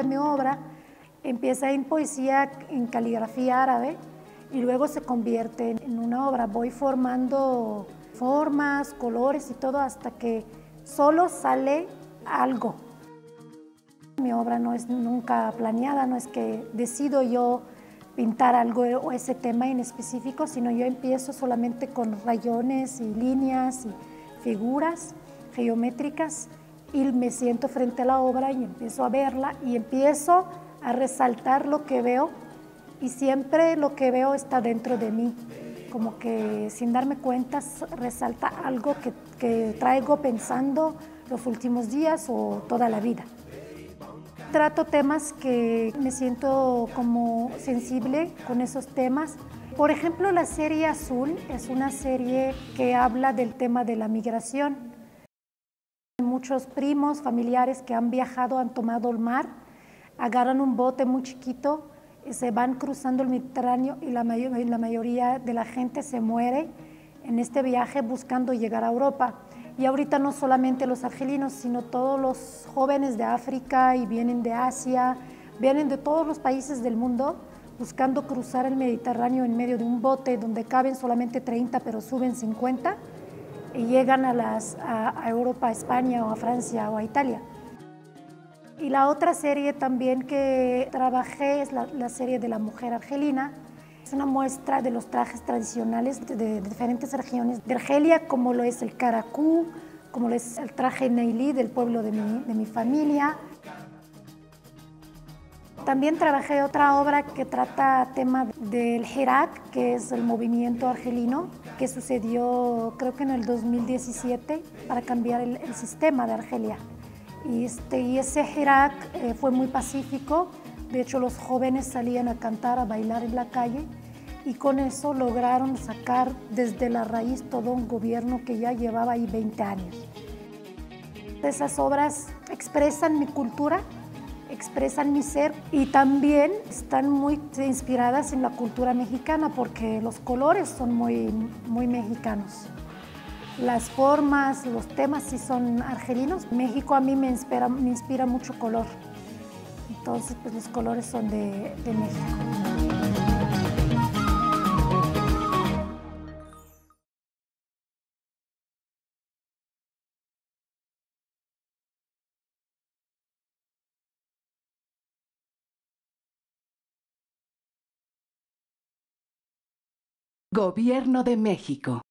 mi obra empieza en poesía, en caligrafía árabe, y luego se convierte en una obra. Voy formando formas, colores y todo hasta que solo sale algo. Mi obra no es nunca planeada, no es que decido yo pintar algo o ese tema en específico, sino yo empiezo solamente con rayones y líneas y figuras geométricas y me siento frente a la obra y empiezo a verla y empiezo a resaltar lo que veo, y siempre lo que veo está dentro de mí, como que sin darme cuenta resalta algo que traigo pensando los últimos días o toda la vida. Trato temas que me siento como sensible con esos temas. Por ejemplo, la serie Azul es una serie que habla del tema de la migración. Muchos primos, familiares que han viajado, han tomado el mar, agarran un bote muy chiquito, se van cruzando el Mediterráneo y la mayoría de la gente se muere en este viaje buscando llegar a Europa. Y ahorita no solamente los argelinos, sino todos los jóvenes de África y vienen de Asia, vienen de todos los países del mundo buscando cruzar el Mediterráneo en medio de un bote donde caben solamente 30, pero suben 50 y llegan a Europa, a España o a Francia o a Italia. Y la otra serie también que trabajé es la serie de la mujer argelina. Es una muestra de los trajes tradicionales de diferentes regiones de Argelia, como lo es el caracú, como lo es el traje neilí del pueblo de mi familia. También trabajé otra obra que trata tema del Hirak, que es el movimiento argelino, que sucedió creo que en el 2017 para cambiar el sistema de Argelia. Y ese Hirak fue muy pacífico. De hecho, los jóvenes salían a cantar, a bailar en la calle, y con eso lograron sacar desde la raíz todo un gobierno que ya llevaba ahí 20 años. Esas obras expresan mi cultura, expresan mi ser, y también están muy inspiradas en la cultura mexicana porque los colores son muy, muy mexicanos. Las formas, los temas sí son argelinos. México a mí me inspira mucho color. Entonces, pues los colores son de México. Gobierno de México.